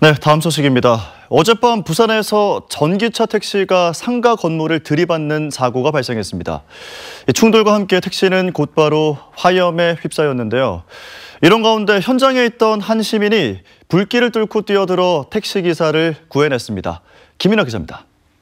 네, 다음 소식입니다. 어젯밤 부산에서 전기차 택시가 상가 건물을 들이받는 사고가 발생했습니다. 충돌과 함께 택시는 곧바로 화염에 휩싸였는데요. 이런 가운데 현장에 있던 한 시민이 불길을 뚫고 뛰어들어 택시기사를 구해냈습니다. 김인아 기자입니다.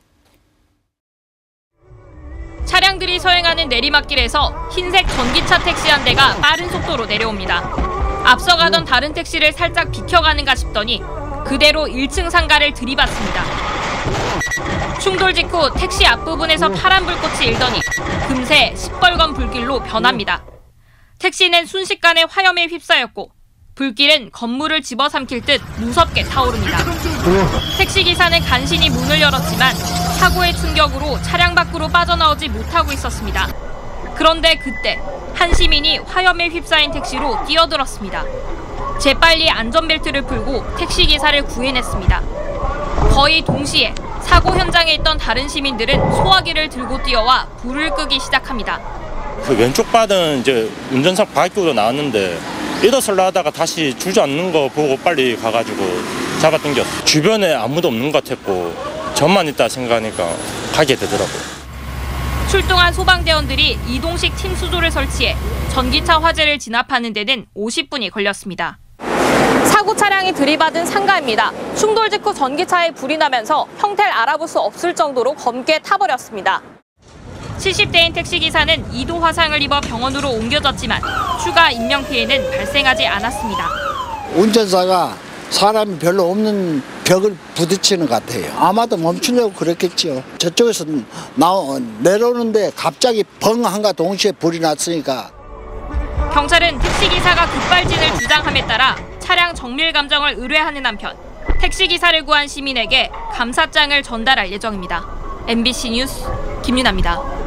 차량들이 서행하는 내리막길에서 흰색 전기차 택시 한 대가 빠른 속도로 내려옵니다. 앞서가던 다른 택시를 살짝 비켜가는가 싶더니 그대로 1층 상가를 들이받습니다. 충돌 직후 택시 앞부분에서 파란 불꽃이 일더니 금세 시뻘건 불길로 변합니다. 택시는 순식간에 화염에 휩싸였고 불길은 건물을 집어삼킬 듯 무섭게 타오릅니다. 택시기사는 간신히 문을 열었지만 사고의 충격으로 차량 밖으로 빠져나오지 못하고 있었습니다. 그런데 그때 한 시민이 화염에 휩싸인 택시로 뛰어들었습니다. 재빨리 안전벨트를 풀고 택시기사를 구해냈습니다. 거의 동시에 사고 현장에 있던 다른 시민들은 소화기를 들고 뛰어와 불을 끄기 시작합니다. 그 왼쪽 바는 이제 운전석 밖으로 나왔는데 일어설라 하다가 다시 주저앉는 거 보고 빨리 가가지고 잡아당겼어. 주변에 아무도 없는 것 같았고 저만 있다 생각하니까 가게 되더라고요. 출동한 소방대원들이 이동식 팀 수조를 설치해 전기차 화재를 진압하는 데는 50분이 걸렸습니다. 사고 차량이 들이받은 상가입니다. 충돌 직후 전기차에 불이 나면서 형태를 알아볼 수 없을 정도로 검게 타버렸습니다. 70대인 택시기사는 2도 화상을 입어 병원으로 옮겨졌지만 추가 인명피해는 발생하지 않았습니다. 운전사가 사람이 별로 없는 벽을 부딪히는 것 같아요. 아마도 멈추려고 그랬겠죠. 저쪽에서 내려오는데 갑자기 벙 한가 동시에 불이 났으니까. 경찰은 택시기사가 급발진을 주장함에 따라 차량 정밀 감정을 의뢰하는 한편 택시기사를 구한 시민에게 감사장을 전달할 예정입니다. MBC 뉴스 김윤아입니다.